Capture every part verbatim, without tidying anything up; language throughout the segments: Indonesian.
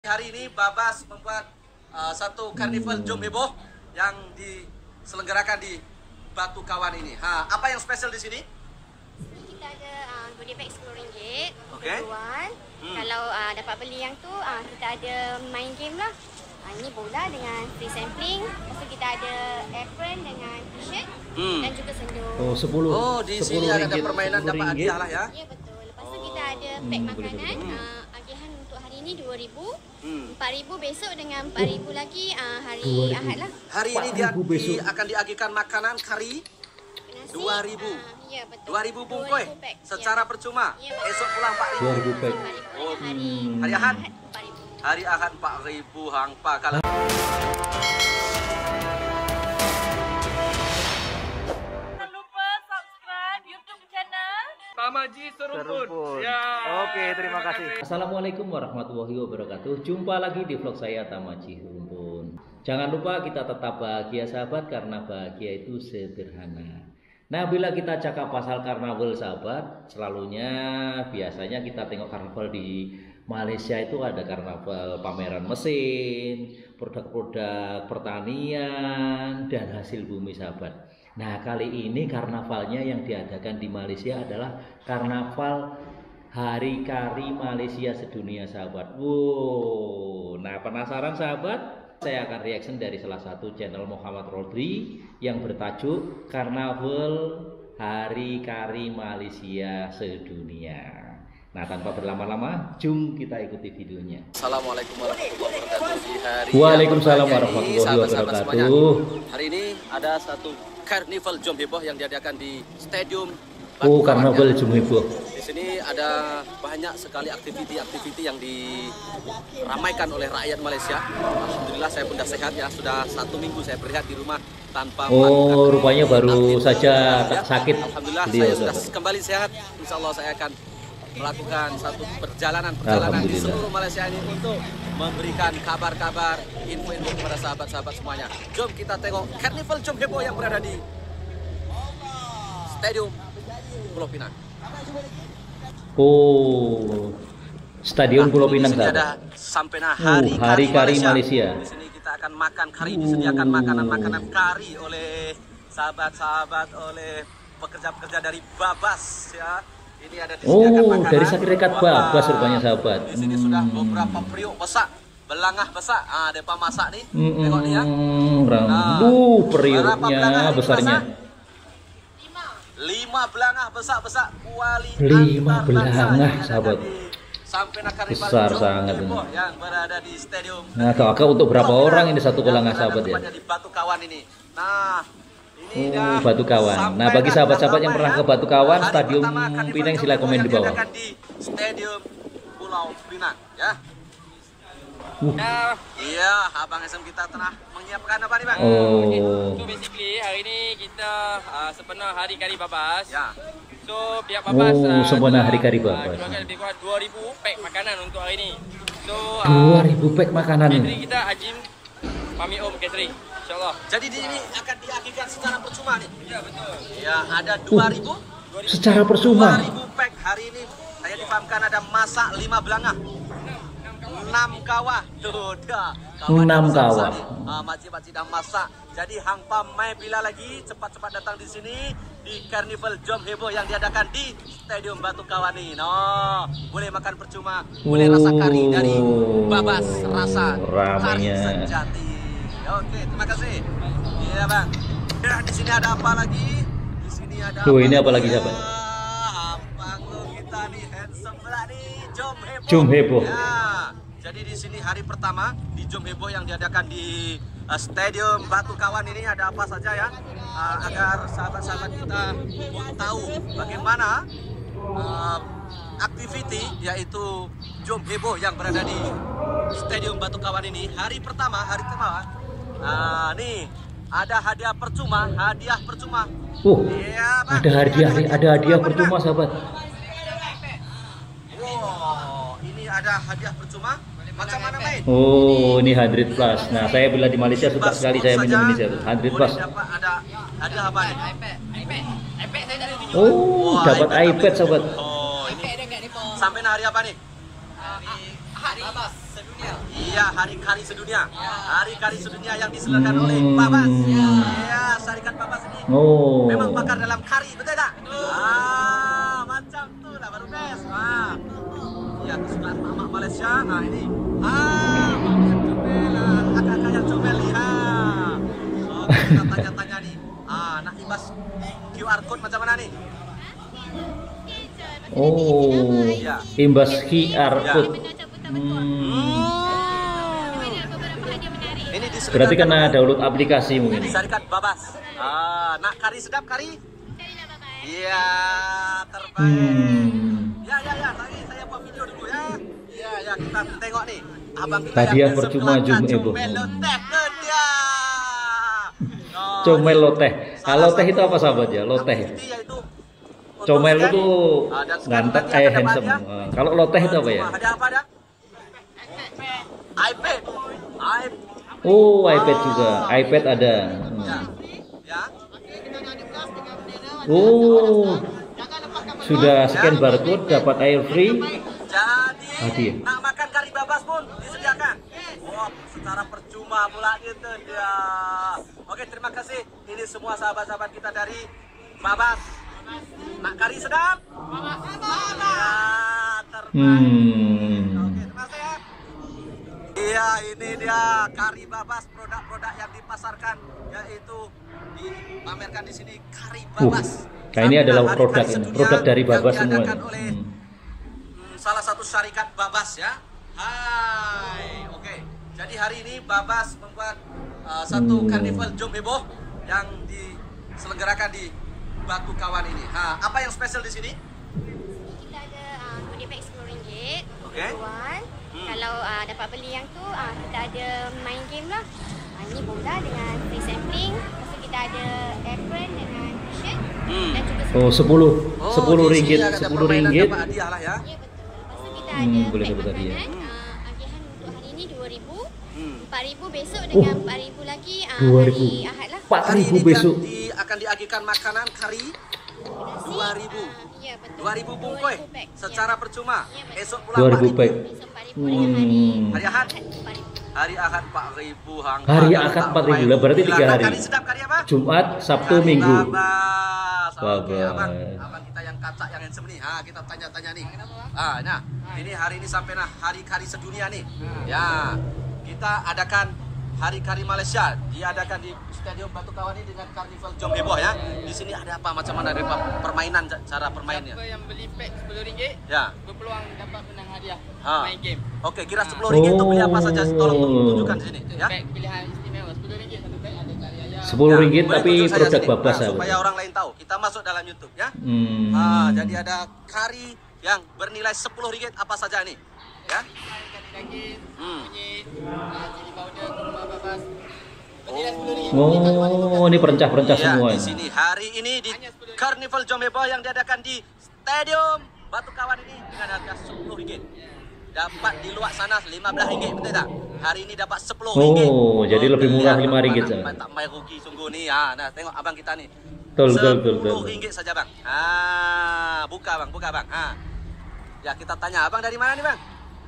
Hari ini Babas membuat uh, satu karnival Jom Heboh yang diselenggarakan di Batu Kawan ini. Ha, apa yang spesial di sini? Kita ada uh, goodie bag sepuluh ringgit. Okey. Hmm. Kalau uh, dapat beli yang tu, uh, kita ada main game lah. Uh, ini bola dengan free sampling. Lepas tu kita ada apron dengan t-shirt hmm. dan juga senduk. Oh, sepuluh. Oh, di sini ada, ada permainan dapat hadiah lah ya. Ya, betul. Lepas tu kita ada pack hmm, makanan. Uh, agihan untuk hari ini dua ribu. Hmm. empat ribu besok dengan empat ribu lagi uh, hari dua ribu. Ahad lah. Hari ini dia di, akan diagihkan makanan kari nasi, dua ribu. Uh, ya, betul. dua ribu bungkus secara ya. Percuma. Ya, besok pula empat ribu. dua ribu pack. Oh, hari, hmm. hari Ahad empat ribu. Hari Ahad empat ribu hang pa kalau Tamaji Serumpun. Ya. Oke, terima kasih. Assalamualaikum warahmatullahi wabarakatuh. Jumpa lagi di vlog saya Tamaji Serumpun. Jangan lupa kita tetap bahagia sahabat, karena bahagia itu sederhana. Nah, bila kita cakap pasal karnaval sahabat, selalunya biasanya kita tengok karnaval di Malaysia itu ada karnaval pameran mesin, produk-produk pertanian dan hasil bumi sahabat. Nah, kali ini karnavalnya yang diadakan di Malaysia adalah karnaval Hari Kari Malaysia Sedunia sahabat. Wow, nah penasaran sahabat? Saya akan reaction dari salah satu channel Muhammad Rodri yang bertajuk Karnaval Hari Kari Malaysia Sedunia. Nah, tanpa berlama-lama, jom kita ikuti videonya. Assalamualaikum warahmatullahi wabarakatuh. Waalaikumsalam warahmatullahi wabarakatuh. Hari ini ada satu karnival Jom Heboh yang diadakan di Stadium Batu Oh, Kawan, karnaval ya. Jom Heboh. Di sini ada banyak sekali aktiviti-aktiviti yang diramaikan oleh rakyat Malaysia. Alhamdulillah saya pun sudah sehat ya. Sudah satu minggu saya berehat di rumah tanpa Oh, rupanya baru aktif. saja ya. sakit. Alhamdulillah Beliau, saya sudah sahabat. kembali sehat. Insya Allah saya akan melakukan satu perjalanan-perjalanan di seluruh Malaysia ini untuk memberikan kabar-kabar, info-info kepada sahabat-sahabat semuanya. Jom kita tengok karnival Jom Heboh yang berada di Stadium Pulau Pinang. Oh, Stadion Pulau Pinang Di sini ada sahabat. sampai nah Uh, hari, hari Kari Malaysia. Malaysia. Di sini kita akan makan kari, disediakan makanan-makanan kari oleh sahabat-sahabat, oleh pekerja-pekerja dari Babas ya. Ini ada disediakan Oh, makanan. dari Sakirekat Babas rupanya sahabat. Di sini hmm. sudah beberapa periuk besar, belangah besar. Ah, depa masak nih. Hmm, Tengok nih ya. Nah, uh, periuknya besarnya. Lima belangah besar-besar, kuali Lima antar belangah, bangsa sahabat. Sampai nak karnival Besar Jom sangat Heboh ini. yang berada di stadium. Nah, kakak untuk berapa orang ini satu belangah sahabat ya? Di Batu Kawan ini. Nah, ini Oh, dah Batu Kawan. Nah, bagi sahabat-sahabat yang pernah ke Batu Kawan, Stadium Pinang, sila komen di bawah. Di Stadium Pulau Pinang, ya. Uh. Ya, iya, abang S M kita tengah menyiapkan apa nih, Bang? Oh. So basically hari ini kita uh, sepenuh Hari Kari Babas. Ya. So pihak Babas Oh, uh, sepenuh telah, Hari Kari uh, Babas. jualkan lebih kurang dua ribu pack makanan untuk hari ini. So uh, dua ribu pack makanan catering ini. kita Ajim Mami Om Catering. Insyaallah. Jadi di ini akan diagihkan secara percuma nih. Ya, betul. Ya, ada dua ribu. Secara percuma. dua ribu pack hari ini. Saya dipahamkan ada masak lima belangah. enam kawah. Tuh, dah. enam kawah. Ah, makcik-makcik dah masak. Jadi hang pa mai bila lagi cepat-cepat datang di sini di Karnival Jom Heboh yang diadakan di Stadium Batu Kawan ini. No, boleh makan percuma, boleh rasa kari dari Babas, rasa kari Ramenya. sejati. Oke, terima kasih. Iya, Bang. Ya, di sini ada apa lagi? Di sini ada Tuh, apa ini apa lagi, ya? sahabat? Panggung kita nih handsome lah nih, Jom Heboh. Jom Heboh. Ya. Jadi di sini hari pertama di Jom Heboh yang diadakan di uh, Stadium Batu Kawan ini ada apa saja ya, uh, agar sahabat-sahabat kita tahu bagaimana uh, aktiviti yaitu Jom Heboh yang berada di Stadium Batu Kawan ini. Hari pertama, hari pertama, uh, nih ada hadiah percuma, hadiah percuma. Uh, Ya, Bang. ada hadiah, ada hadiah percuma sahabat. Wow, ini ada hadiah percuma. Macam mana, Main? Oh, ini hundred plus. Nah, saya bila di Malaysia suka sekali saya minum ini sahabat. hundred plus. Boleh dapat ada ada apa nih? iPad, iPad. iPad saya tak ada tunjuk. Oh, Wah, dapat iPad sahabat. Oh, ini iPad dekat depa. sampai hari apa nih? Hari Babas Sedunia. Iya, hari kari sedunia. Hari kari sedunia yang diselenggarakan oleh Babas. Iya, syarikat Babas ini. Oh. Memang pakar dalam kari, betul tak? Ah, macam tu lah baru best. Ah. Iya, kesukaan Mak Malaysia. Nah, ini. Ah, yang comel. Kakak-kakak yang comel ni. Ha. So, kita tanya-tanya nih. Ah, nak imbas Q R code macam mana nih? Oh, Ya. imbas Q R Ya. code. Hmm. Hmm. Ini di Berarti karena download aplikasi mungkin. syarikat Babas. Ah, nak kari sedap kari? Iya, terbaik. Hmm. Ya, ya, ya. Tadi saya buat video dulu ya. Ya, ya, kita tengok nih. Abang kita Hadiah yang percuma sebelah Jum kacung Ebo. meloteh ke dia. Oh, Comel ini loteh. salah Kalau loteh satu itu apa sahabat ya? Loteh. aktiviti yaitu untuk Comel scan. itu Ah, dan sekarang ngantep nanti kayak akan dapat handsome. hadiah. Ah, kalau loteh itu apa ya? Percuma. Hadiah apa dah? iPad. iPad. Oh, iPad juga. iPad ada. Hmm. Ya. Ya. Oh, sudah scan barcode dapat air free. Jadi Hadiah. nak makan kari Babas pun disediakan. Wah, secara percuma pula gitu dia. Oke, terima kasih. Ini semua sahabat-sahabat kita dari Babas. Nak kari sedap? Babas. Ya, terbaik. Hmm. Oke, terima kasih ya. Iya, ini dia kari Babas, produk-produk yang dipasarkan yaitu dipamerkan di sini kari Babas. Uh, nah ini adalah Hari produk Kari ini, Sedunia produk dari Babas yang semua. diadakan oleh Hmm. hmm, salah satu syarikat Babas ya. Hai, oke. Jadi hari ini Babas membuat uh, satu Hmm. karnival Jom Heboh yang diselenggarakan di Batu Kawan ini. Ha, apa yang spesial di sini? Kita ada uh, goodie bag sepuluh ringgit. Okey. Jual. Hmm. Kalau uh, dapat beli yang tu, uh, kita ada main game lah. Uh, ini bola dengan free sampling. Lepas tu kita ada apron dengan t-shirt. Hmm. Dan juga Oh, sepuluh. Oh, sepuluh di sini ringgit, ada sepuluh permainan ringgit. dapat hadiah lah ya. Ya betul. Lepas tu kita Hmm, ada boleh beg dapat hadiah. makanan. Uh, agihan untuk hari ini dua ribu. Hmm. empat ribu besok dengan empat ribu lagi uh, dua ribu. hari Ahad lah. empat Hari ribu ini besok. Di, akan diagihkan makanan kari Nasi, dua ribu. uh, ya betul. dua ribu bungkus beg. secara Ya. percuma. Ya, betul. Esok pula dua ribu empat baik. Besok empat ribu dengan hari Hmm. Hari Ahad? empat ribu. Hari Ahad empat ribu hang. Hari Kalau Ahad tak empat ribu main lah, berarti gila. tiga hari. Kari sedap kari apa? Jumat, Sabtu, Kari Minggu. Babas. Oke, Babas. abang, abang kita yang kacak yang handsome nih. Ha, kita tanya-tanya nih. Ah, nah, ini hari ini sampai nah hari kari sedunia nih. Ya, kita adakan Hari Kari Malaysia diadakan di Stadium Batu Kawan ini dengan Karnival Jom Heboh ya. Di sini ada apa macam mana dari permainan cara permainnya? Siapa yang beli pack sepuluh ringgit Ya. berpeluang dapat menang hadiah Ha. main game. Oke, kira sepuluh ringgit itu beli apa saja? Tolong tunjukkan di sini ya. Pack pilihan istimewa sepuluh ringgit satu pack ada kari ayam. sepuluh Ya, ringgit boleh tapi tunjuk saya produk sini. Babas Nah, sahabat. supaya orang lain tahu. Kita masuk dalam YouTube ya. Hmm. Ah, jadi ada kari yang bernilai sepuluh ringgit apa saja nih? Ya. Kari daging, Hmm. kunyit, ah, cili powder, kurma babas. Bernilai sepuluh ringgit. Oh, ini perencah-perencah Iya, semua. di ini. sini hari ini di Karnival Jom Heboh yang diadakan di Stadium Batu Kawan ini dengan harga sepuluh ringgit. Dapat di luar sana lima belas ringgit, betul tak? Hari ini dapat sepuluh ringgit. Oh, jadi lebih murah lima ringgit Tak, saja. tak main rugi sungguh ni. Ha, nah, tengok abang kita ni. Betul, betul, betul, betul. sepuluh ringgit saja bang. Ah, buka bang, buka bang. Ha. Ya kita tanya, abang dari mana ni bang?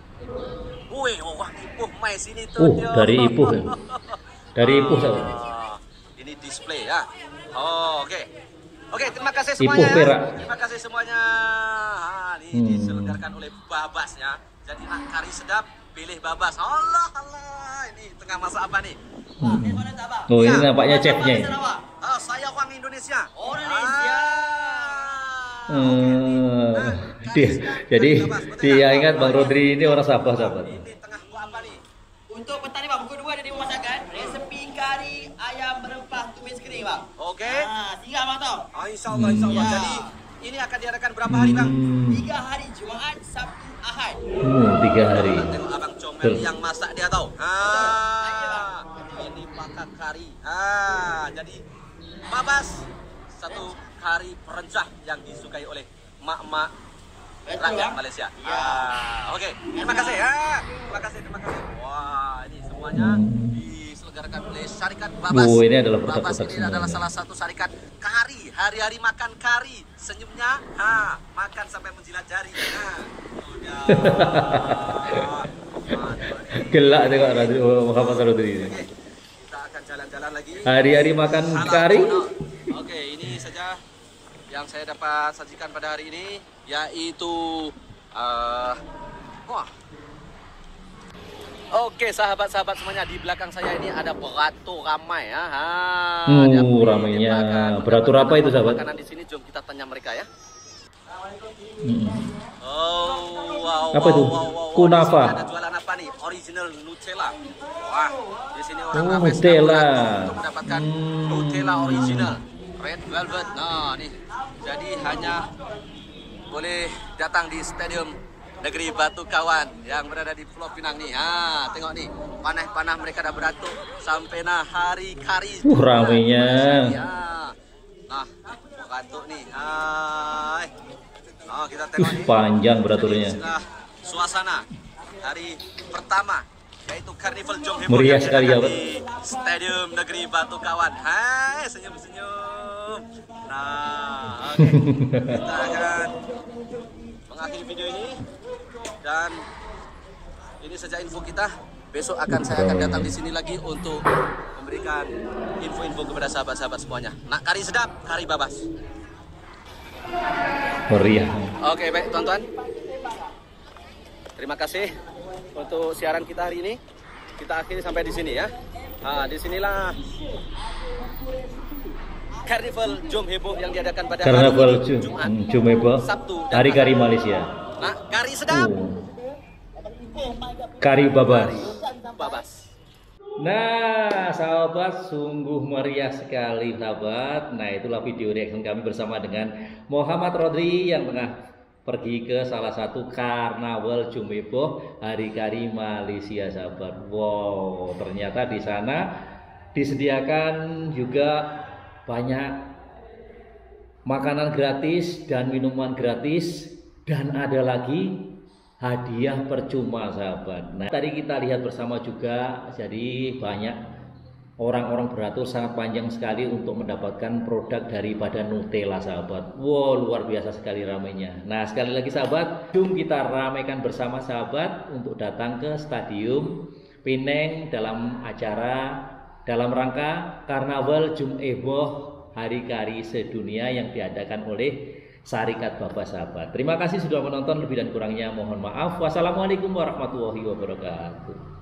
Wih, orang Ipoh mai sini tu. Oh, dia. dari Ipoh, ya? Dari Ipoh, sahabat. Ah, ini display ya. Oh, oke. Oke, terima kasih Ipoh, semuanya. Perak. Terima kasih semuanya. Ah, ini Hmm. diselenggarakan oleh Babas ya. Jadi nak kari sedap, pilih Babas. Allah, Allah. Ini tengah masak apa nih? Hmm. Oh, ini nampaknya chefnya. ya. Ah, saya orang Indonesia. Orang Indonesia. Ah, Hmm. Nah, Dia, kari sedap, jadi kari Babas. Betul dia tak? ingat Bang Rodri ini orang Sabah, sahabat. Ini tengah buat apa nih? Untuk petang ni bang, pukul dua dia memasakkan resepi kari ayam berempah tumis kering bang. Oke. Ha, tiga bang tau. Ah, insyaAllah, insyaAllah. Ya. Jadi ini akan diadakan berapa hari bang? Hmm. Tiga hari Jumaat, Sabtu, Ahad. Hmm, tiga hari. Tengok abang comel Betul. yang masak dia tahu. Ah, ini pakar kari. Ah, jadi Babas satu kari perencah yang disukai oleh mak-mak rakyat Malaysia. Ah, oke. Terima kasih ya. Terima kasih, terima kasih. Wah, ini semuanya diselenggarakan oleh syarikat Babas. Oh, ini adalah Babas produk-produk ini semuanya. adalah salah satu syarikat kari. Hari-hari makan kari. Senyumnya, ha, makan sampai menjilat jari. Nah, itu dia. Ah, Gelak tengok Radri oh, Muhammad Radri ini. Kita akan jalan-jalan lagi. Hari-hari makan Salam kari. Bono. Oke, ini saja yang saya dapat sajikan pada hari ini, yaitu uh, wah. Oke, sahabat-sahabat semuanya, di belakang saya ini ada beratur ramai ya. Ha, Uh, ramainya. Beratur apa itu, sahabat? Makanan di sini, jom kita tanya mereka ya. Hmm. Oh, wow. Apa wow, itu? Wow, wow, wow. Kunafa. Di sini ada jualan apa nih? Original Nutella. Wah, di sini orang Oh, ramai Nutella. sekali untuk mendapatkan Hmm. Nutella original, red velvet. Nah, nih. Jadi hanya boleh datang di Stadium Negeri Batu Kawan yang berada di Pulau Pinang nih. Ha, tengok nih, panah-panah mereka dah beratur sampai nah hari kari. Uh, ramainya. Ya. Nah, beratur nih. Hai. Nah, kita tengok Uh, nih. panjang beraturnya. Jadi, inilah suasana hari pertama, yaitu Karnival Jom Heboh Meriah yang sekali, diadakan ya, Pak. di Stadium Negeri Batu Kawan. Hai, senyum-senyum. Nah, oke. Kita akan mengakhiri video ini, dan ini saja info kita. Besok akan saya akan datang di sini lagi untuk memberikan info-info kepada sahabat-sahabat semuanya. Nak kari sedap, kari babas. Meriah. Oke, baik tuan-tuan. Terima kasih untuk siaran kita hari ini. Kita akhiri sampai di sini ya. Nah, disinilah Karnival Jom Heboh yang diadakan pada Karnaval hari Jum Jumat, Jum Heboh. Sabtu, dan Hari Kari Ahad. Malaysia. Nah, kari sedap, Oh. Kari babas. babas. Nah, sahabat, sungguh meriah sekali, sahabat. Nah, itulah video reaction kami bersama dengan Muhammad Rodri yang tengah pergi ke salah satu Karnaval Jom Heboh Hari Kari Malaysia, sahabat. Wow, ternyata di sana disediakan juga banyak makanan gratis dan minuman gratis, dan ada lagi hadiah percuma, sahabat. Nah, tadi kita lihat bersama juga, jadi banyak orang-orang beratur sangat panjang sekali untuk mendapatkan produk daripada Nutella, sahabat. Wow, luar biasa sekali ramainya. Nah, sekali lagi sahabat, jom kita ramaikan bersama, sahabat, untuk datang ke Stadium Pinang dalam acara dalam rangka Karnaval Jom Heboh Hari Kari Sedunia yang diadakan oleh Syarikat Babas, sahabat. Terima kasih sudah menonton, lebih dan kurangnya mohon maaf. Wassalamualaikum warahmatullahi wabarakatuh.